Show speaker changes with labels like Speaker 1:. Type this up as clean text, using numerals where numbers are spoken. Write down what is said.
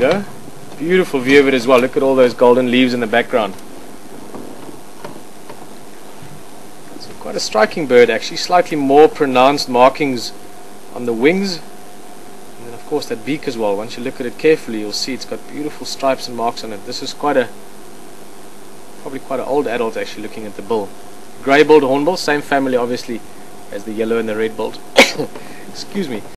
Speaker 1: go. Beautiful view of it as well. Look at all those golden leaves in the background. So quite a striking bird actually. Slightly more pronounced markings on the wings. And then of course that beak as well. Once you look at it carefully, you'll see it's got beautiful stripes and marks on it. This is probably quite an old adult actually, looking at the bill. Grey-billed hornbill, same family obviously as the yellow and the red-billed. Excuse me.